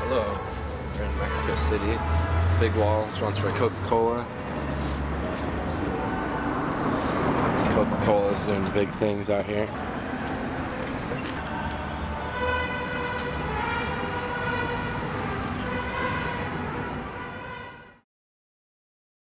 Hello, we're in Mexico City. Big wall, sponsored by Coca-Cola. Coca-Cola's doing the big things out here.